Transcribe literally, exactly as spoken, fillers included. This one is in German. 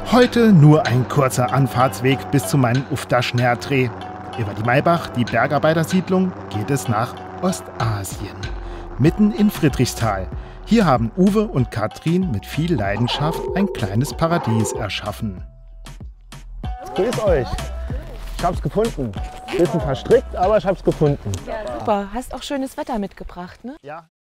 Heute nur ein kurzer Anfahrtsweg bis zu meinem Ufta-Schnärdreh. Über die Maybach, die Bergarbeitersiedlung, geht es nach Ostasien. Mitten in Friedrichsthal. Hier haben Uwe und Katrin mit viel Leidenschaft ein kleines Paradies erschaffen. Grüß euch. Ich hab's gefunden. Bisschen verstrickt, aber ich hab's gefunden. Ja, super. Hast auch schönes Wetter mitgebracht, ne? Ja.